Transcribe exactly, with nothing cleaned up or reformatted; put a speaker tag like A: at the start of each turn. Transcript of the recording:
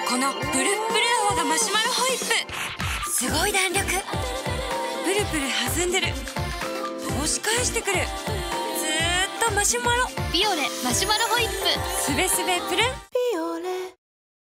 A: このプルップル泡がマシュマロホイップ、すごい弾力。プルプル弾んでる。押し返してくる。ずーっとマシュマロ。
B: ビオレマシュマロホイップ。
A: すべすべプルン。